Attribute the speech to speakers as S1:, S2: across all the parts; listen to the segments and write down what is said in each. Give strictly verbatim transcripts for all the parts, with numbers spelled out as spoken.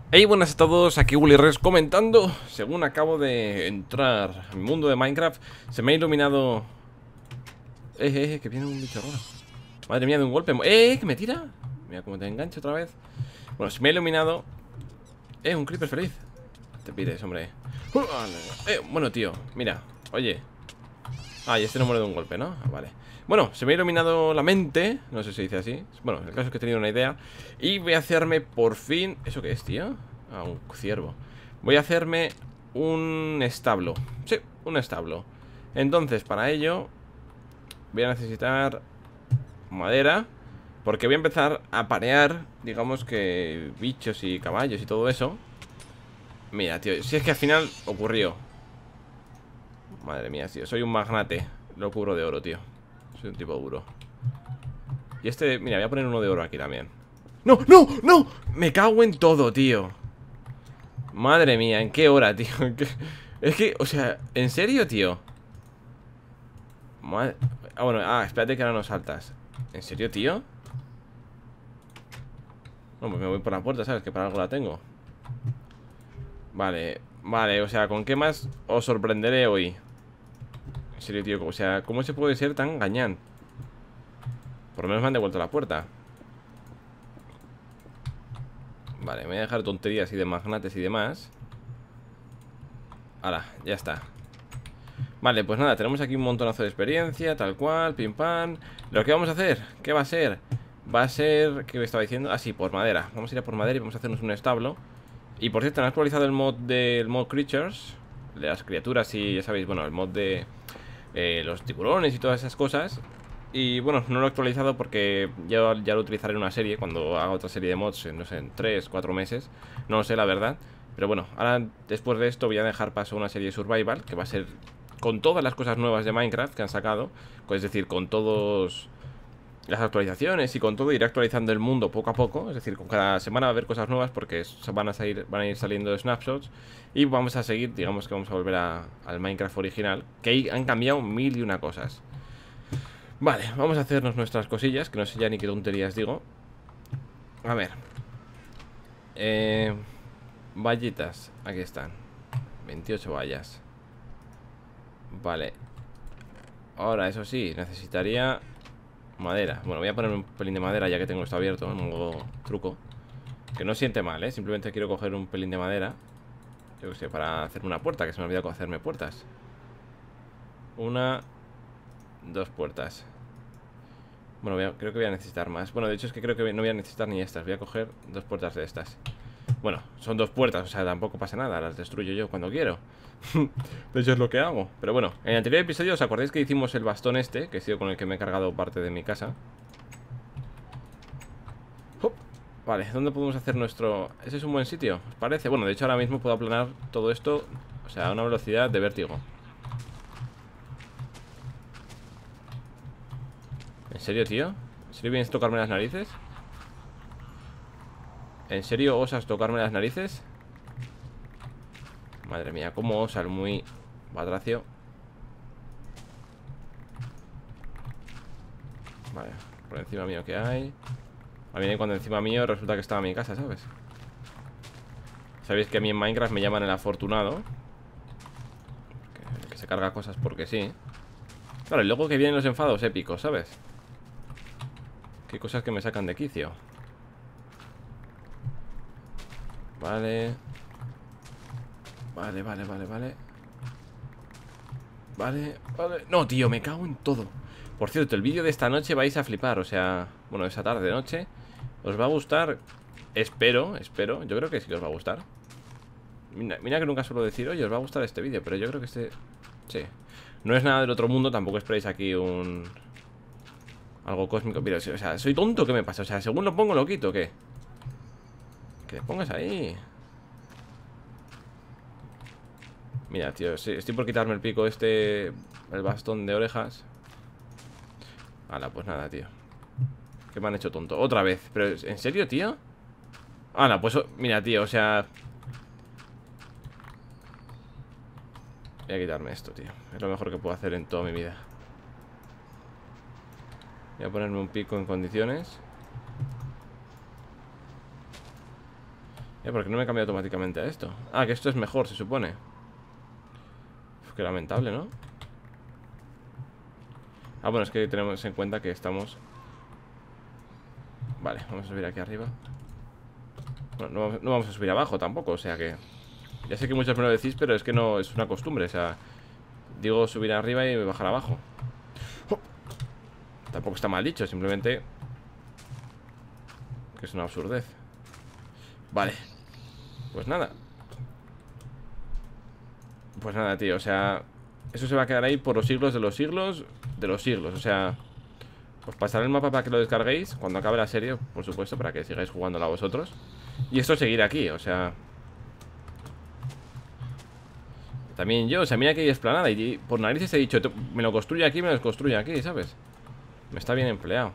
S1: Hey, buenas a todos, aquí Willy Rex comentando. Según acabo de entrar al mundo de Minecraft, se me ha iluminado... Eh, eh, eh, que viene un bicho raro. Madre mía, de un golpe. Eh, eh, que me tira. Mira cómo te engancho otra vez. Bueno, se me ha iluminado. Eh, un creeper feliz. Te pides, hombre. Eh, bueno, tío, mira, oye. Ah, y este no muere de un golpe, ¿no? Ah, vale. Bueno, se me ha iluminado la mente. No sé si se dice así. Bueno, el caso es que he tenido una idea. Y voy a hacerme por fin... ¿Eso qué es, tío? Ah, un ciervo. Voy a hacerme un establo. Sí, un establo. Entonces, para ello voy a necesitar madera, porque voy a empezar a parear, digamos que bichos y caballos y todo eso. Mira, tío, si es que al final ocurrió. Madre mía, tío, soy un magnate. Lo cubro de oro, tío. Soy un tipo duro. Y este, mira, voy a poner uno de oro aquí también. ¡No, no, no! Me cago en todo, tío. Madre mía, ¿en qué hora, tío? ¿En qué? Es que, o sea, ¿en serio, tío? Madre... Ah, bueno, ah, espérate que ahora no saltas. ¿En serio, tío? No, pues me voy por la puerta, ¿sabes? Que para algo la tengo. Vale, vale, o sea, ¿con qué más os sorprenderé hoy? En serio, tío, o sea, ¿cómo se puede ser tan gañán? Por lo menos me han devuelto la puerta. Vale, me voy a dejar tonterías y de magnates y demás. Ahora, ya está. Vale, pues nada, tenemos aquí un montonazo de experiencia, tal cual, pim pam. Lo que vamos a hacer, ¿qué va a ser? Va a ser, ¿qué me estaba diciendo? Ah, sí, por madera. Vamos a ir a por madera y vamos a hacernos un establo. Y por cierto, han actualizado el mod del mod Creatures, de las criaturas y ya sabéis, bueno, el mod de eh, los tiburones y todas esas cosas. Y bueno, no lo he actualizado porque ya, ya lo utilizaré en una serie, cuando haga otra serie de mods, en, no sé, en tres cuatro meses. No lo sé, la verdad. Pero bueno, ahora después de esto voy a dejar paso a una serie Survival, que va a ser con todas las cosas nuevas de Minecraft que han sacado. Es decir, con todos las actualizaciones y con todo iré actualizando el mundo poco a poco. Es decir, con cada semana va a haber cosas nuevas porque se van a salir, van a ir saliendo snapshots. Y vamos a seguir, digamos que vamos a volver a, al Minecraft original, que ahí han cambiado mil y una cosas. Vale, vamos a hacernos nuestras cosillas, que no sé ya ni qué tonterías digo. A ver. Eh, vallitas, aquí están. veintiocho vallas. Vale. Ahora, eso sí, necesitaría madera. Bueno, voy a poner un pelín de madera ya que tengo esto abierto en modo truco. Que no siente mal, ¿eh? Simplemente quiero coger un pelín de madera. Yo qué sé, para hacerme una puerta, que se me ha olvidado hacerme puertas. Una... Dos puertas. Bueno, voy a, creo que voy a necesitar más. Bueno, de hecho es que creo que no voy a necesitar ni estas. Voy a coger dos puertas de estas. Bueno, son dos puertas, o sea, tampoco pasa nada. Las destruyo yo cuando quiero. De hecho es lo que hago. Pero bueno, en el anterior episodio os acordáis que hicimos el bastón este, que ha sido con el que me he cargado parte de mi casa. ¡Hop! Vale, ¿dónde podemos hacer nuestro...? ¿Ese es un buen sitio? ¿Os parece? Bueno, de hecho ahora mismo puedo aplanar todo esto, o sea, a una velocidad de vértigo. ¿En serio, tío? ¿En serio vienes a tocarme las narices? ¿En serio osas tocarme las narices? Madre mía, cómo osas, muy batracio. Vale, por encima mío que hay. A mí cuando encima mío resulta que estaba en mi casa, ¿sabes? Sabéis que a mí en Minecraft me llaman el afortunado, que, que se carga cosas porque sí. Claro, y luego que vienen los enfados épicos, ¿sabes? Qué cosas que me sacan de quicio. Vale. Vale, vale, vale, vale. Vale, vale. No, tío, me cago en todo. Por cierto, el vídeo de esta noche vais a flipar. O sea, bueno, esa tarde, noche. Os va a gustar. Espero, espero. Yo creo que sí que os va a gustar. Mira, mira que nunca suelo decir, oye, os va a gustar este vídeo. Pero yo creo que este... Sí. No es nada del otro mundo, tampoco esperéis aquí un... Algo cósmico. Mira, o sea, soy tonto, ¿qué me pasa? O sea, según lo pongo, lo quito, ¿o qué? Que le pongas ahí. Mira, tío, sí, estoy por quitarme el pico este... El bastón de orejas. Hala, pues nada, tío. Que me han hecho tonto, otra vez. Pero, ¿en serio, tío? Hala, pues, mira, tío, o sea... Voy a quitarme esto, tío. Es lo mejor que puedo hacer en toda mi vida. Voy a ponerme un pico en condiciones. Eh, ¿por qué no me he cambiado automáticamente a esto? Ah, que esto es mejor, se supone. Uf, qué lamentable, ¿no? Ah, bueno, es que tenemos en cuenta que estamos... Vale, vamos a subir aquí arriba. Bueno, no vamos, no vamos a subir abajo tampoco, o sea que... Ya sé que muchos me lo decís, pero es que no es una costumbre, o sea... Digo subir arriba y bajar abajo. ¡Oh! Tampoco está mal dicho, simplemente... Que es una absurdez. Vale. Pues nada. Pues nada, tío, o sea... Eso se va a quedar ahí por los siglos de los siglos de los siglos, o sea... Os pasaré el mapa para que lo descarguéis cuando acabe la serie, por supuesto, para que sigáis jugándola vosotros. Y esto seguir aquí, o sea... También yo, o sea, mira que hay explanada y por narices he dicho, me lo construye aquí, me lo construye aquí, ¿sabes? Me está bien empleado.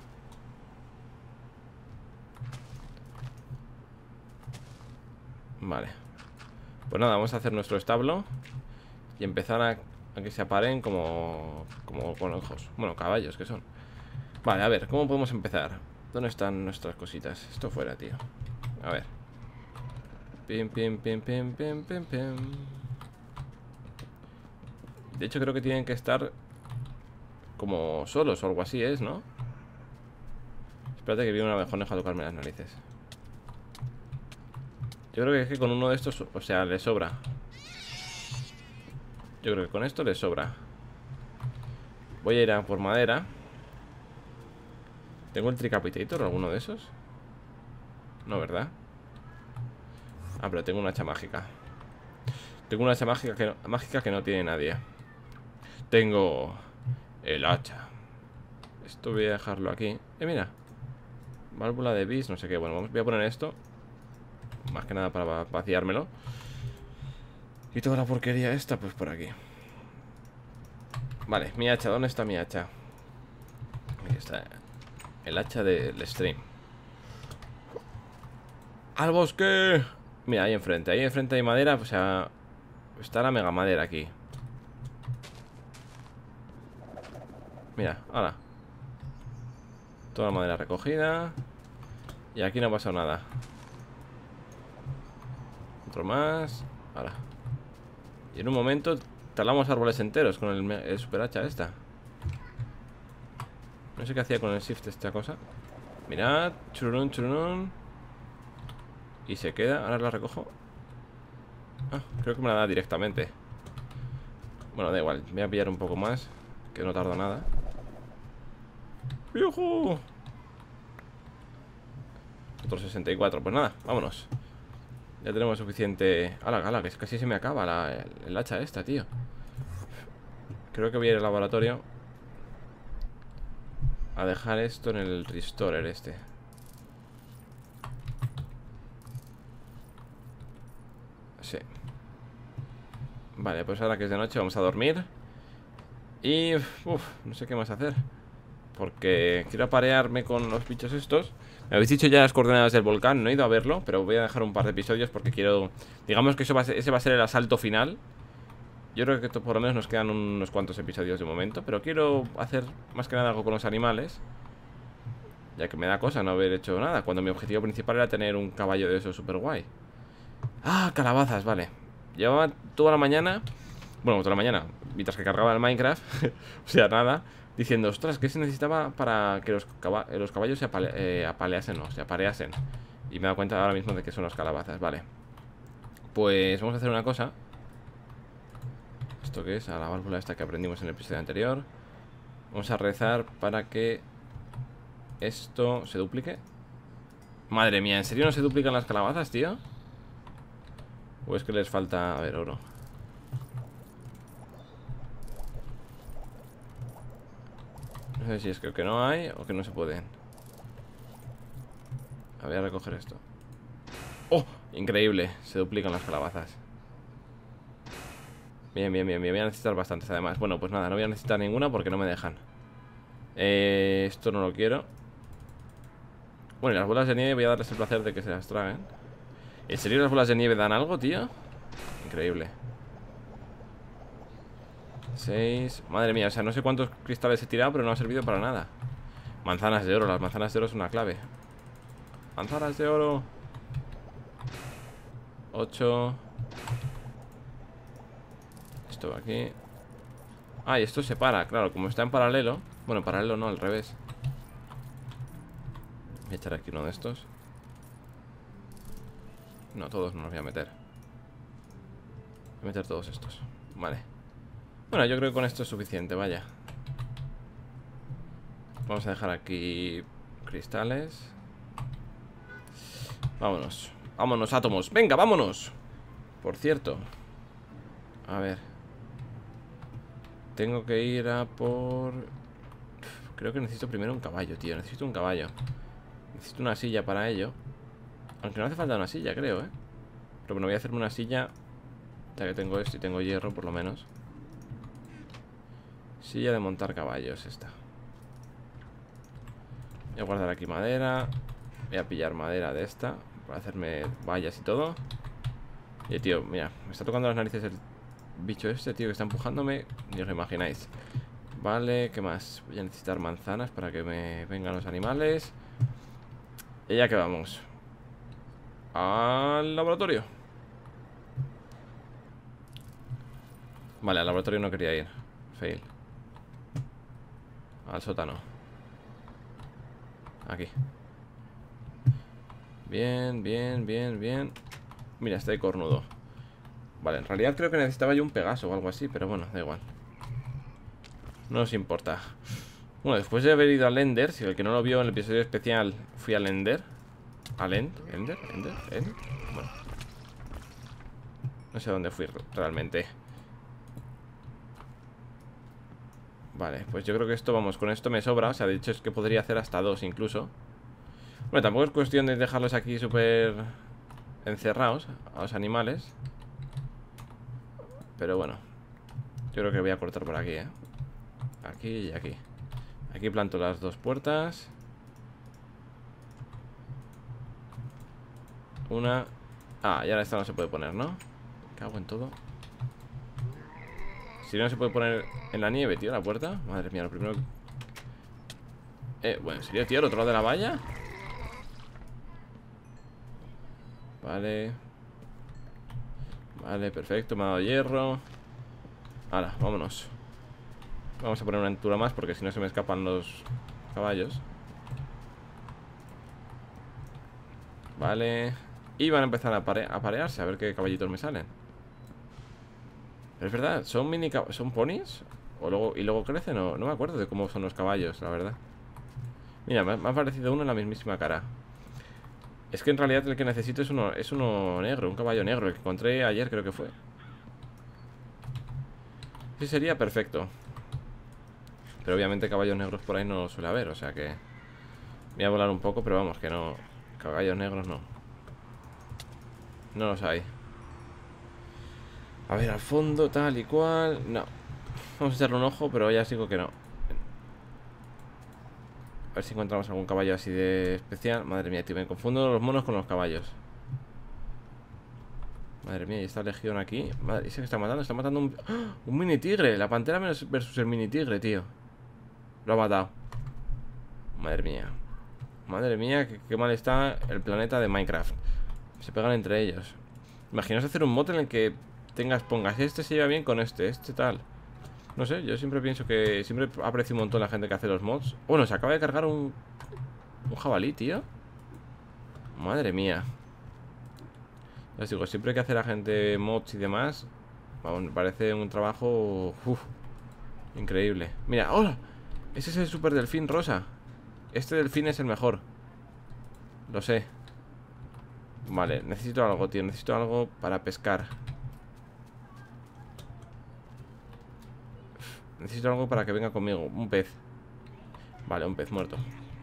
S1: Vale. Pues nada, vamos a hacer nuestro establo y empezar a, a que se aparen como, como conejos. Bueno, caballos que son. Vale, a ver, ¿cómo podemos empezar? ¿Dónde están nuestras cositas? Esto fuera, tío. A ver. Pim, pim, pim, pim, pim, pim, pim. De hecho, creo que tienen que estar como solos o algo así, ¿es? ¿No? Espérate que viene una abejoneja a tocarme las narices. Yo creo que es que con uno de estos, o sea, le sobra. Yo creo que con esto le sobra. Voy a ir a por madera. ¿Tengo el Tricapitator o alguno de esos? No, ¿verdad? Ah, pero tengo una hacha mágica. Tengo una hacha mágica que no, mágica que no tiene nadie. Tengo el hacha. Esto voy a dejarlo aquí. Eh, mira. Válvula de bis, no sé qué. Bueno, vamos, voy a poner esto. Más que nada para vaciármelo. Y toda la porquería esta, pues por aquí. Vale, mi hacha, ¿dónde está mi hacha? Aquí está. El hacha del stream. ¡Al bosque! Mira, ahí enfrente, ahí enfrente hay madera. O sea, está la mega madera aquí. Mira, ahora. Toda la madera recogida. Y aquí no ha pasado nada. Otro más. Ahora. Y en un momento talamos árboles enteros con el, el super hacha esta. No sé qué hacía con el shift esta cosa. Mirad, churunún, churunún. Y se queda, ahora la recojo. Ah, creo que me la da directamente. Bueno, da igual, voy a pillar un poco más, que no tarda nada. ¡Viejo! Otro sesenta y cuatro, pues nada, vámonos. Ya tenemos suficiente... ¡Hala, hala! Que casi se me acaba la, el, el hacha esta, tío. Creo que voy a ir al laboratorio a dejar esto en el restorer este. Sí. Vale, pues ahora que es de noche vamos a dormir. Y... Uf, no sé qué más hacer, porque quiero aparearme con los bichos estos. Me habéis dicho ya las coordenadas del volcán. No he ido a verlo, pero voy a dejar un par de episodios porque quiero... Digamos que eso va a ser, ese va a ser el asalto final. Yo creo que esto, por lo menos nos quedan unos cuantos episodios de momento, pero quiero hacer más que nada algo con los animales, ya que me da cosa no haber hecho nada, cuando mi objetivo principal era tener un caballo de esos super guay. Ah, calabazas, vale. Llevaba toda la mañana, bueno, toda la mañana, mientras que cargaba el Minecraft, o sea, nada, diciendo, ostras, ¿qué se necesitaba para que los, caba los caballos se apale eh, apaleasen, no, se apareasen? Y me he dado cuenta ahora mismo de que son las calabazas, vale. Pues vamos a hacer una cosa. ¿Esto qué es? A la válvula esta que aprendimos en el episodio anterior. Vamos a rezar para que esto se duplique. Madre mía, ¿en serio no se duplican las calabazas, tío? ¿O es que les falta, a ver, oro? No sé si es que no hay o que no se pueden. A ver, a recoger esto. ¡Oh! Increíble, se duplican las calabazas. Bien, bien, bien, bien. Voy a necesitar bastantes además. Bueno, pues nada, no voy a necesitar ninguna porque no me dejan. eh, Esto no lo quiero. Bueno, y las bolas de nieve voy a darles el placer de que se las traguen. ¿En serio las bolas de nieve dan algo, tío? Increíble. Seis. Madre mía, o sea, no sé cuántos cristales he tirado, pero no ha servido para nada. Manzanas de oro, las manzanas de oro son una clave. Manzanas de oro. ocho. Esto va aquí. Ah, y esto se para, claro, como está en paralelo. Bueno, en paralelo no, al revés. Voy a echar aquí uno de estos. No, todos no los voy a meter. Voy a meter todos estos. Vale. Bueno, yo creo que con esto es suficiente, vaya. Vamos a dejar aquí cristales. Vámonos. Vámonos, átomos. Venga, vámonos. Por cierto. A ver. Tengo que ir a por... Creo que necesito primero un caballo, tío. Necesito un caballo. Necesito una silla para ello. Aunque no hace falta una silla, creo, ¿eh? Pero bueno, voy a hacerme una silla. Ya que tengo esto y tengo hierro, por lo menos. Silla de montar caballos, esta. Voy a guardar aquí madera. Voy a pillar madera de esta para hacerme vallas y todo. Y tío, mira, me está tocando las narices el bicho este, tío, que está empujándome. Ni os lo imagináis. Vale, ¿qué más? Voy a necesitar manzanas para que me vengan los animales. Y ya que vamos al laboratorio. Vale, al laboratorio no quería ir. Fail. Al sótano. Aquí. Bien, bien, bien, bien. Mira, está ahí cornudo. Vale, en realidad creo que necesitaba yo un Pegaso o algo así, pero bueno, da igual. No nos importa. Bueno, después de haber ido al Ender, si el que no lo vio en el episodio especial, fui al Ender. Al End, Ender, Ender, End. Bueno. No sé dónde fui realmente. Vale, pues yo creo que esto, vamos, con esto me sobra. O sea, de hecho es que podría hacer hasta dos incluso. Bueno, tampoco es cuestión de dejarlos aquí súper encerrados a los animales. Pero bueno, yo creo que voy a cortar por aquí, ¿eh? Aquí y aquí. Aquí planto las dos puertas. Una. Ah, y ahora esta no se puede poner, ¿no? Cago en todo. Si no se puede poner en la nieve, tío, la puerta. Madre mía, lo primero. Eh, bueno, ¿en serio, tío? ¿El otro lado de la valla? Vale. Vale, perfecto, me ha dado hierro. Ahora, vámonos. Vamos a poner una altura más porque si no se me escapan los caballos. Vale. Y van a empezar a, pare a parearse, a ver qué caballitos me salen. Pero es verdad, ¿son mini son ponis? ¿O luego, y luego crecen? No, no me acuerdo de cómo son los caballos, la verdad. Mira, me, me ha parecido uno en la mismísima cara. Es que en realidad el que necesito es uno, es uno negro, un caballo negro, el que encontré ayer creo que fue. Sí, sería perfecto. Pero obviamente caballos negros por ahí no suele haber, o sea que... Voy a volar un poco, pero vamos, que no... Caballos negros no. No los hay. A ver, al fondo, tal y cual... No. Vamos a echarle un ojo, pero ya sigo que no. A ver si encontramos algún caballo así de especial. Madre mía, tío, me confundo los monos con los caballos. Madre mía, y esta legión aquí. Madre, ¿ese que está matando? Está matando un... ¡Oh! Un mini tigre. La pantera versus el mini tigre, tío. Lo ha matado. Madre mía. Madre mía, qué, qué mal está el planeta de Minecraft. Se pegan entre ellos. Imaginaos hacer un mod en el que tengas, pongas, este se lleva bien con este, este tal. No sé, yo siempre pienso que... Siempre aprecio un montón la gente que hace los mods. Bueno, se acaba de cargar un... Un jabalí, tío. Madre mía. Les digo, siempre que hace la gente mods y demás, vamos, me parece un trabajo... Uf, increíble. Mira, ¡hola! Ese es el super delfín rosa. Este delfín es el mejor. Lo sé. Vale, necesito algo, tío. Necesito algo para pescar. Necesito algo para que venga conmigo. Un pez. Vale, un pez muerto.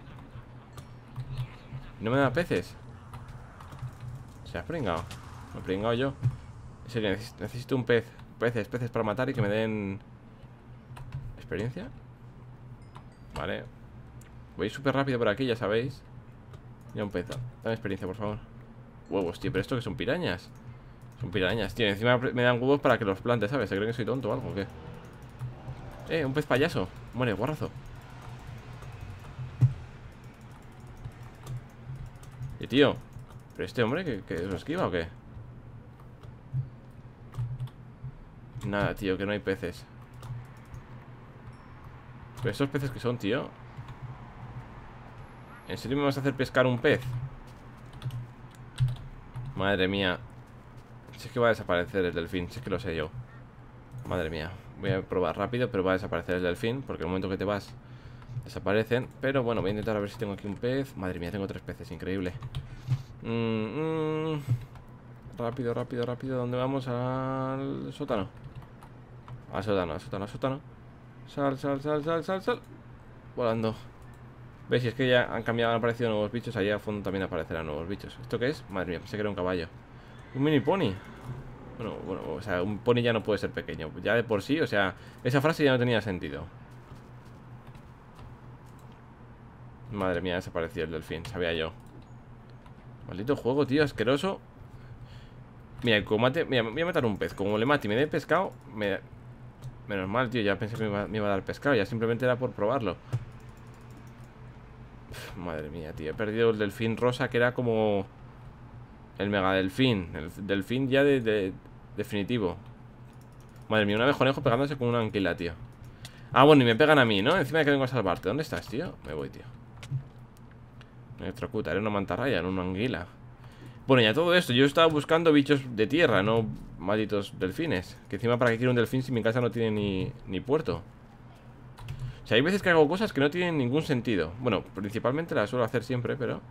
S1: ¿No me da peces? Se ha pringado. Me he pringado yo. En serio, necesito un pez. Peces, peces para matar y que me den... ¿Experiencia? Vale. Voy súper rápido por aquí, ya sabéis. Ya un pez. Dame experiencia, por favor. Huevos, tío, pero esto que son pirañas. Son pirañas, tío. Encima me dan huevos para que los plante, ¿sabes? ¿Se creen que soy tonto o algo o qué? Eh, un pez payaso. Muere, guarrazo. Y tío, ¿pero este hombre que, que lo esquiva o qué? Nada, tío, que no hay peces. Pero estos peces que son, tío. ¿En serio me vas a hacer pescar un pez? Madre mía. Si es que va a desaparecer el delfín, si es que lo sé yo. Madre mía. Voy a probar rápido, pero va a desaparecer el delfín, porque el momento que te vas desaparecen. Pero bueno, voy a intentar a ver si tengo aquí un pez. Madre mía, tengo tres peces, increíble. mm, mm. Rápido, rápido, rápido. ¿Dónde vamos? Al sótano. Al sótano, al sótano, al sótano. Sal, sal, sal, sal, sal, sal. Volando. ¿Veis? Si es que ya han cambiado, han aparecido nuevos bichos. Allá a fondo también aparecerán nuevos bichos. ¿Esto qué es? Madre mía, pensé que era un caballo. Un mini pony. Bueno, bueno, o sea, un pony ya no puede ser pequeño. Ya de por sí, o sea, esa frase ya no tenía sentido. Madre mía, desapareció el delfín, sabía yo. Maldito juego, tío, asqueroso. Mira, como mate, mira, voy a matar un pez. Como le mate y me dé pescado, me... Menos mal, tío, ya pensé que me iba, me iba a dar pescado. Ya simplemente era por probarlo. Uf, madre mía, tío, he perdido el delfín rosa, que era como el mega delfín. El delfín ya de, de definitivo. Madre mía, un abejonejo pegándose con una anguila, tío. Ah, bueno, y me pegan a mí, ¿no? Encima de que vengo a salvarte. ¿Dónde estás, tío? Me voy, tío. Me electrocuta, era una mantarraya, no una anguila. Bueno, ya todo esto, yo estaba buscando bichos de tierra, no malditos delfines. Que encima, ¿para qué quiero un delfín si mi casa no tiene ni, ni puerto? O sea, hay veces que hago cosas que no tienen ningún sentido. Bueno, principalmente las suelo hacer siempre, pero...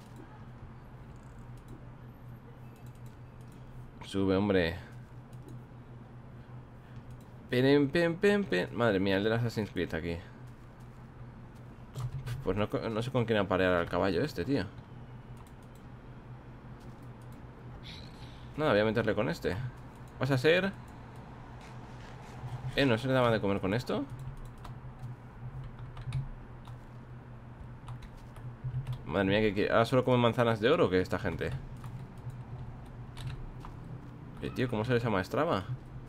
S1: Sube, hombre. Pen, pen, pen, pen. Madre mía, el de las Assassin's Creed aquí. Pues no, no sé con quién aparear al caballo este, tío. Nada, voy a meterle con este. Vas a ser... Eh, ¿no se le daba de comer con esto? Madre mía, que, que ahora solo come manzanas de oro que esta gente. Eh, tío, ¿cómo se les amaestraba?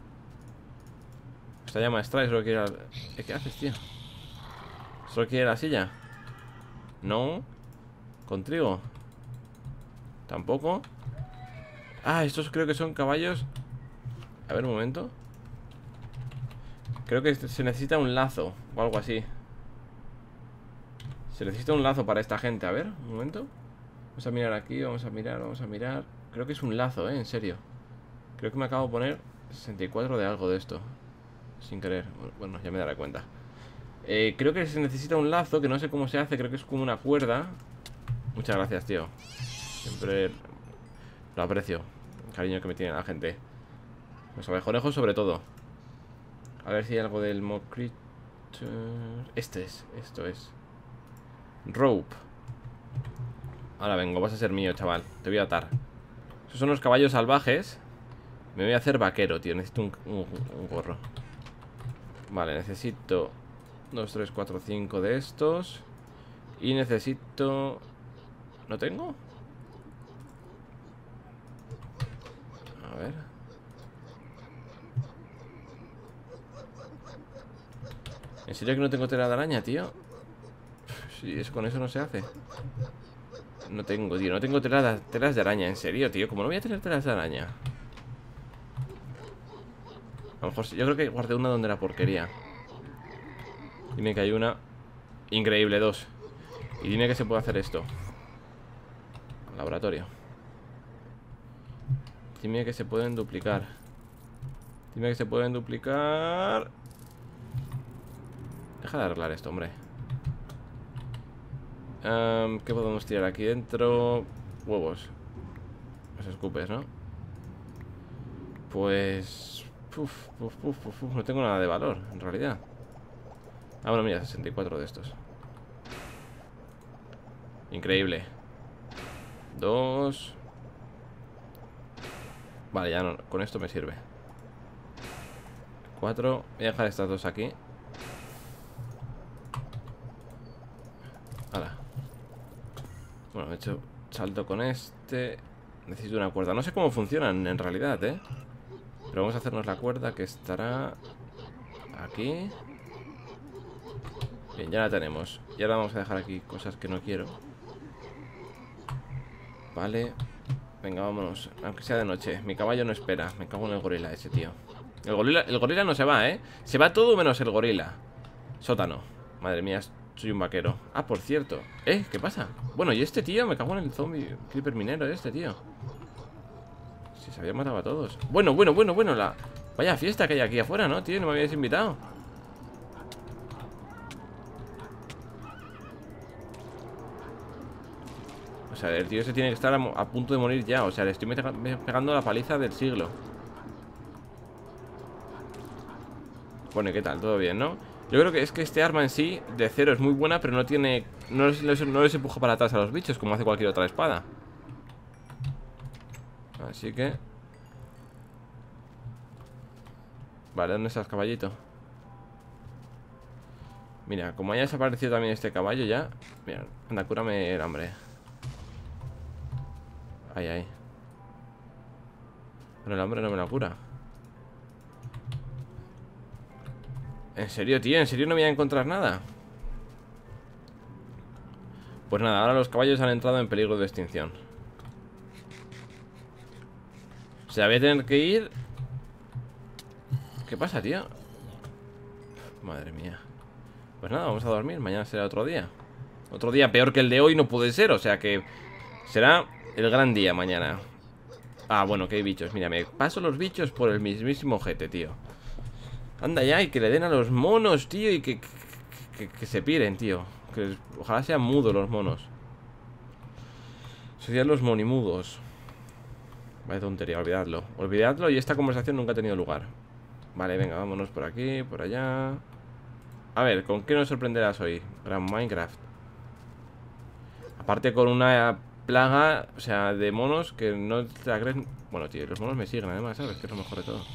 S1: Esta ya maestra y solo quiere... Al... ¿Eh, ¿Qué haces, tío? ¿Solo quiere la silla? No. ¿Con trigo? ¿Tampoco? Ah, estos creo que son caballos. A ver, un momento. Creo que se necesita un lazo o algo así. Se necesita un lazo para esta gente. A ver, un momento. Vamos a mirar aquí, vamos a mirar, vamos a mirar. Creo que es un lazo, eh, en serio. Creo que me acabo de poner sesenta y cuatro de algo de esto. Sin querer, bueno, ya me daré cuenta. eh, Creo que se necesita un lazo, que no sé cómo se hace. Creo que es como una cuerda. Muchas gracias, tío. Siempre lo aprecio, el cariño que me tiene la gente. Los abejonejos sobre todo. A ver si hay algo del mob creature. Este es, esto es rope. Ahora vengo, vas a ser mío, chaval. Te voy a atar. Esos son los caballos salvajes. Me voy a hacer vaquero, tío. Necesito un, un, un gorro. Vale, necesito dos, tres, cuatro, cinco de estos. Y necesito... ¿No tengo? A ver. ¿En serio que no tengo tela de araña, tío? Si eso, con eso no se hace. No tengo, tío, no tengo tela de, telas de araña. En serio, tío, ¿cómo no voy a tener telas de araña? A lo mejor sí, yo creo que guardé una donde era porquería. Dime que hay una. Increíble, dos. Y dime que se puede hacer esto. Laboratorio. Dime que se pueden duplicar. Dime que se pueden duplicar. Deja de arreglar esto, hombre. um, ¿Qué podemos tirar aquí dentro? Huevos. Los escupes, ¿no? Pues... Uf, uf, uf, uf, uf, no tengo nada de valor, en realidad. Ah, bueno, mira, sesenta y cuatro de estos. Increíble. Dos. Vale, ya no, con esto me sirve. Cuatro. Voy a dejar estas dos aquí. Hala. Bueno, he hecho salto con este. Necesito una cuerda. No sé cómo funcionan en realidad, ¿eh? Pero vamos a hacernos la cuerda que estará aquí. Bien, ya la tenemos. Y ahora vamos a dejar aquí cosas que no quiero. Vale. Venga, vámonos. Aunque sea de noche. Mi caballo no espera. Me cago en el gorila ese, tío. El gorila, el gorila no se va, ¿eh? Se va todo menos el gorila. Sótano. Madre mía, soy un vaquero. Ah, por cierto. ¿Eh? ¿Qué pasa? Bueno, y este tío, me cago en el zombie creeper minero este, tío. Si se había matado a todos. Bueno, bueno, bueno, bueno, la... Vaya fiesta que hay aquí afuera, ¿no, tío? No me habíais invitado. O sea, el tío se tiene que estar a, a punto de morir ya. O sea, le estoy pegando la paliza del siglo. Bueno, ¿y qué tal? Todo bien, ¿no? Yo creo que es que este arma en sí, de cero, es muy buena, pero no tiene... No les, no les empuja para atrás a los bichos, como hace cualquier otra espada. Así que... Vale, ¿dónde estás, caballito? Mira, como haya desaparecido también este caballo ya... Mira, anda, cúrame el hambre. Ahí, ahí. Pero el hambre no me la cura. ¿En serio, tío? ¿En serio no voy a encontrar nada? Pues nada, ahora los caballos han entrado en peligro de extinción. O sea, voy a tener que ir... ¿Qué pasa, tío? Madre mía. Pues nada, vamos a dormir, mañana será otro día. Otro día peor que el de hoy no puede ser, o sea que... Será el gran día mañana. Ah, bueno, que hay bichos. Mira, me paso los bichos por el mismísimo ojete, tío. Anda ya, y que le den a los monos, tío. Y que, que, que, que se piren, tío. Que ojalá sean mudos los monos. Serían los monimudos. Vaya tontería, olvidadlo. Olvidadlo y esta conversación nunca ha tenido lugar. Vale, venga, vámonos por aquí, por allá. A ver, ¿con qué nos sorprenderás hoy? Gran Minecraft. Aparte con una plaga, o sea, de monos que no te la crees. Bueno, tío, los monos me siguen además, ¿sabes? Que es lo mejor de todo.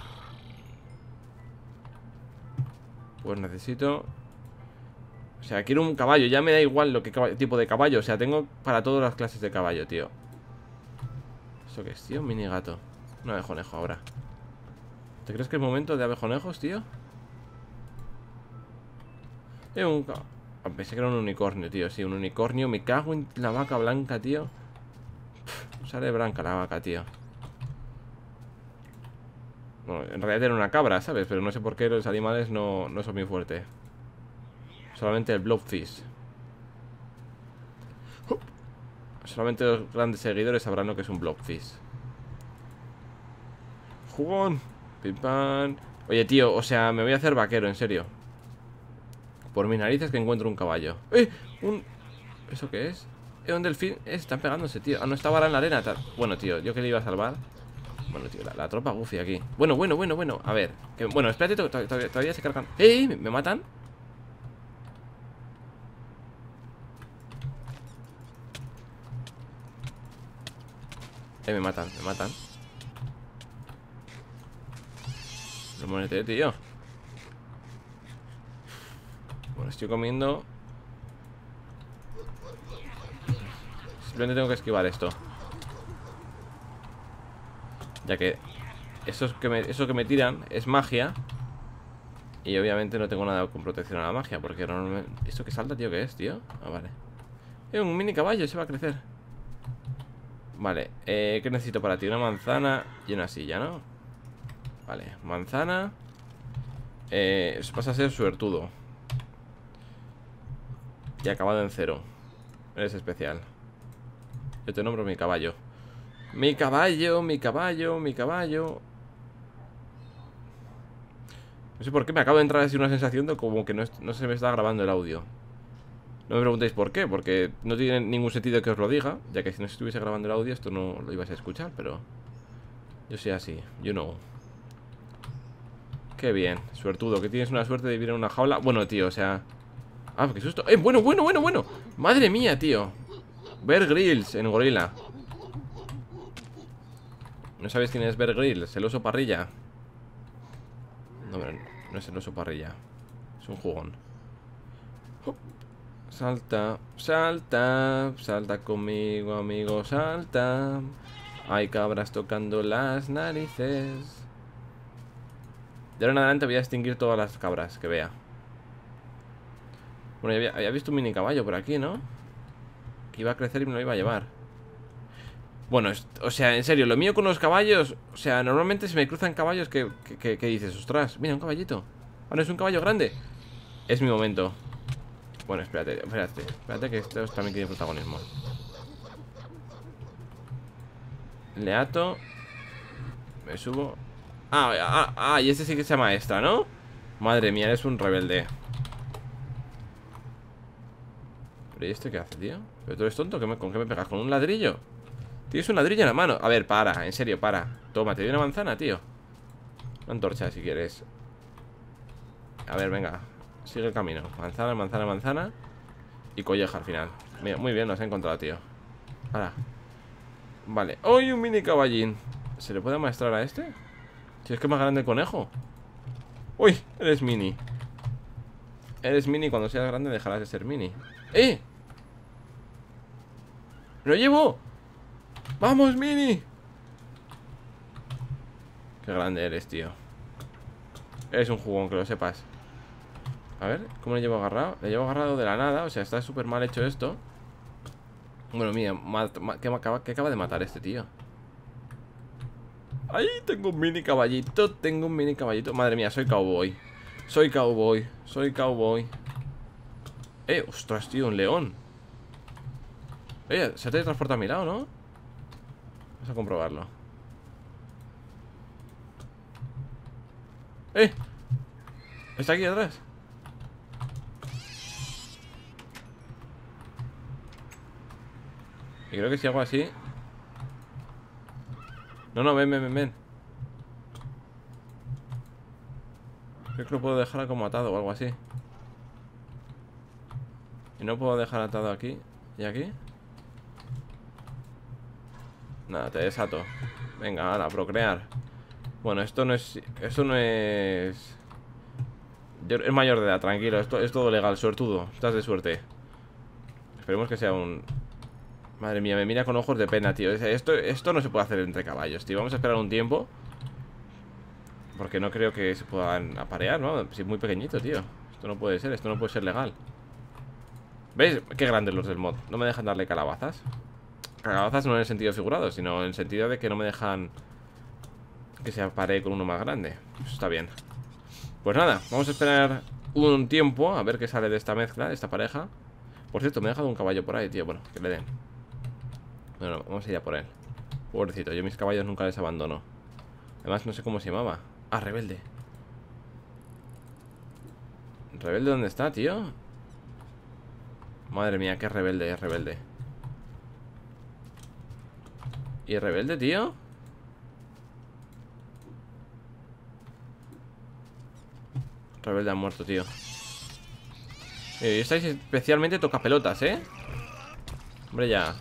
S1: Pues necesito... O sea, quiero un caballo. Ya me da igual lo que tipo de caballo. O sea, tengo para todas las clases de caballo, tío. ¿Eso qué es, tío? Un mini gato. Un abejonejo ahora. ¿Te crees que es momento de abejonejos, tío? Es un... Pensé que era un unicornio, tío. Sí, un unicornio. Me cago en la vaca blanca, tío. Pff, sale blanca la vaca, tío. Bueno, en realidad era una cabra, ¿sabes? Pero no sé por qué los animales no, no son muy fuertes. Solamente el blobfish. Solamente los grandes seguidores sabrán lo que es un blobfish. Jugón. Pim pam. Oye, tío, o sea, me voy a hacer vaquero, en serio. Por mis narices que encuentro un caballo. ¡Eh! Un... ¿Eso qué es? ¿Eh? Un delfín. Eh, están pegándose, tío. Ah, no, estaba ahora en la arena. Bueno, tío, yo que le iba a salvar. Bueno, tío, la, la tropa Goofy aquí. Bueno, bueno, bueno, bueno. A ver. Que, bueno, espérate, todavía, todavía, todavía se cargan. ¡Eh! ¿Me, me matan? Eh, me matan, me matan. No muérete, tío. Bueno, estoy comiendo. Simplemente tengo que esquivar esto. Ya que eso que me, eso que me tiran es magia. Y obviamente no tengo nada con protección a la magia. Porque normalmente... ¿Esto que salta, tío? ¿Qué es, tío? Ah, vale. Es un mini caballo, se va a crecer. Vale, eh, ¿qué necesito para ti? Una manzana y una silla, ¿no? Vale, manzana. Eh, vas a ser suertudo. Y acabado en cero. Eres especial. Yo te nombro mi caballo. Mi caballo, mi caballo, mi caballo. No sé por qué me acabo de entrar así una sensación de como que no, no se me está grabando el audio. No me preguntéis por qué, porque no tiene ningún sentido que os lo diga. Ya que si no estuviese grabando el audio esto no lo ibas a escuchar, pero... Yo soy así, you know. Qué bien, suertudo, que tienes una suerte de vivir en una jaula. Bueno, tío, o sea... Ah, qué susto. ¡Eh, bueno, bueno, bueno, bueno! ¡Madre mía, tío! Bear Grylls en gorila. ¿No sabéis quién es Bear Grylls? El oso parrilla. No, no es el oso parrilla. Es un jugón. Salta, salta, salta conmigo, amigo, salta. Hay cabras tocando las narices. De ahora en adelante voy a extinguir todas las cabras que vea. Bueno, ya había, había visto un mini caballo por aquí, ¿no? Que iba a crecer y me lo iba a llevar. Bueno, es- o sea, en serio, lo mío con los caballos. O sea, normalmente se me cruzan caballos que, que, que- que dices, ostras, mira, un caballito. Ah, no, es un caballo grande. Es mi momento. Bueno, espérate, espérate Espérate que esto también tiene protagonismo. Le ato. Me subo. Ah, ah, ah, y este sí que se llama extra, ¿no? Madre mía, eres un rebelde. ¿Pero y este qué hace, tío? ¿Pero tú eres tonto? ¿Qué me- ¿Con qué me pegas? ¿Con un ladrillo? Tienes un ladrillo en la mano. A ver, para, en serio, para. Toma, te doy una manzana, tío. Una antorcha, si quieres. A ver, venga. Sigue el camino. Manzana, manzana, manzana. Y colleja al final. Mira, muy bien, nos ha encontrado, tío. Ahora. Vale. ¡Uy, un mini caballín! ¿Se le puede amaestrar a este? Si es que es más grande el conejo. ¡Uy! Eres mini. Eres mini, cuando seas grande dejarás de ser mini. ¡Eh! ¡Lo llevo! ¡Vamos, mini! Qué grande eres, tío. Eres un jugón, que lo sepas. A ver, ¿cómo le llevo agarrado? Le llevo agarrado de la nada, o sea, está súper mal hecho esto. Bueno, mira, ¿qué acaba, ¿qué acaba de matar este tío? ¡Ahí! Tengo un mini caballito, tengo un mini caballito. Madre mía, soy cowboy. Soy cowboy, soy cowboy. Eh, ostras, tío, un león. Eh, se ha teletransportado a mi lado, ¿no? Vamos a comprobarlo. ¡Eh! Está aquí atrás. Y creo que si hago así. No, no, ven, ven, ven, ven. Creo que lo puedo dejar como atado o algo así. Y no puedo dejar atado aquí. ¿Y aquí? Nada, te desato. Venga, ahora, procrear. Bueno, esto no es... Esto no es... Yo- es mayor de edad, tranquilo. Esto es todo legal, suertudo. Estás de suerte. Esperemos que sea un... Madre mía, me mira con ojos de pena, tío. Esto, esto no se puede hacer entre caballos, tío. Vamos a esperar un tiempo. Porque no creo que se puedan aparear, ¿no? Si es muy pequeñito, tío. Esto no puede ser, esto no puede ser legal. ¿Veis? Qué grandes los del mod. No me dejan darle calabazas. Calabazas no en el sentido figurado, sino en el sentido de que no me dejan que se aparee con uno más grande. Eso está bien. Pues nada, vamos a esperar un tiempo a ver qué sale de esta mezcla, de esta pareja. Por cierto, me he dejado un caballo por ahí, tío. Bueno, que le den. Bueno, vamos a ir a por él. Pobrecito, yo mis caballos nunca les abandono. Además, no sé cómo se llamaba. Ah, rebelde. ¿Rebelde dónde está, tío? Madre mía, qué rebelde es rebelde. ¿Y rebelde, tío? Rebelde ha muerto, tío. Y estáis especialmente tocapelotas, ¿eh? Hombre, ya.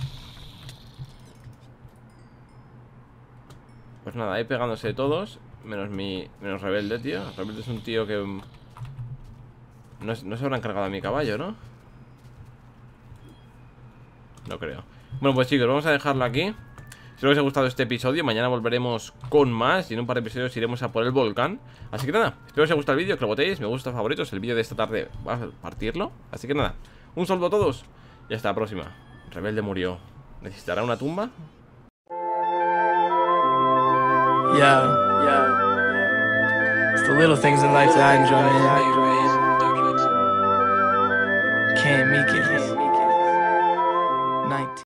S1: Pues nada, ahí pegándose todos. Menos mi... Menos rebelde, tío. Rebelde es un tío que... No, no se habrá encargado a mi caballo, ¿no? No creo. Bueno, pues chicos, vamos a dejarlo aquí. Espero que os haya gustado este episodio. Mañana volveremos con más. Y en un par de episodios iremos a por el volcán. Así que nada, espero que os haya gustado el vídeo, que lo votéis, me gusta, favoritos. El vídeo de esta tarde va a partirlo. Así que nada, un saludo a todos y hasta la próxima. Rebelde murió. ¿Necesitará una tumba?
S2: Yeah, yeah. It's the little things in life that I enjoy, man. Can't make it.